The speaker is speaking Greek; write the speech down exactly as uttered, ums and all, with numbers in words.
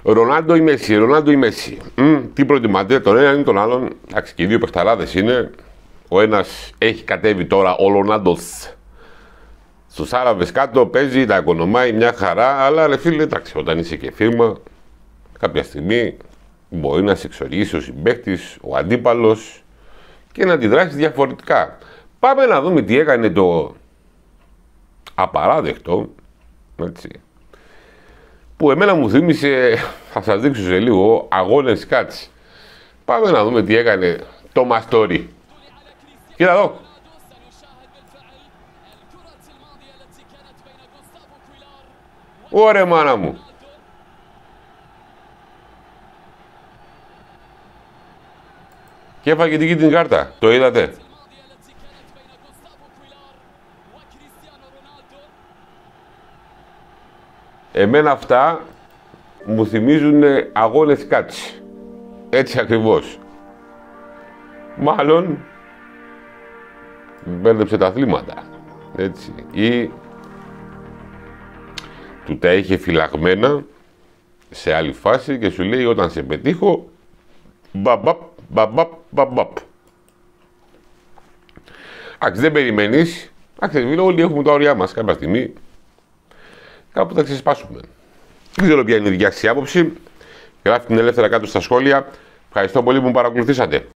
Ρονάλντο ή Μέση, Ρονάλντο ή Μέση. Μ, τι προτιμάτε, τον έναν ή τον άλλον. Εντάξει, και οι δύο παιχταράδες είναι. Ο ένας έχει κατέβει τώρα, ο Ρονάλντος. Στους Άραβες κάτω παίζει, τα οικονομάει μια χαρά. Αλλά ρε φίλε, εντάξει, όταν είσαι και φίρμα, κάποια στιγμή μπορεί να σε εξοργήσει ο συμπαίκτης, ο αντίπαλος και να αντιδράσει διαφορετικά. Πάμε να δούμε τι έκανε το απαράδεκτο, έτσι, που εμένα μου θύμισε, θα σας δείξω σε λίγο, αγώνες Κάτς. Πάμε να δούμε τι έκανε το Μαστόρι. Κοίτα εδώ. Ωραία μάνα μου. Και έφαγε την κίτρινη κάρτα. Το είδατε? Εμένα αυτά μου θυμίζουν αγώνες Κάτς. Έτσι ακριβώς. Μάλλον μπέρδεψε τα αθλήματα. Έτσι. Ή του τα είχε φυλαγμένα σε άλλη φάση και σου λέει όταν σε πετύχω μπαμπαπ, μπαμπαπ, μπαμπαπ. Άξι, δεν περιμένεις. Άξι, όλοι έχουμε τα όρια μας κάποια στιγμή. Κάπου θα ξεσπάσουμε. Δεν ξέρω ποια είναι η δικιά σας άποψη. Γράφτε την ελεύθερα κάτω στα σχόλια. Ευχαριστώ πολύ που με παρακολουθήσατε.